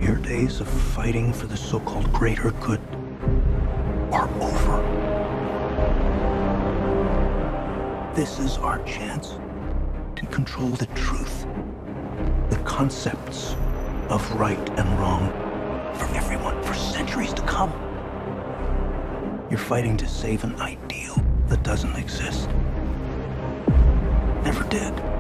Your days of fighting for the so-called greater good are over. This is our chance to control the truth, the concepts of right and wrong for everyone for centuries to come. You're fighting to save an ideal that doesn't exist. Never did.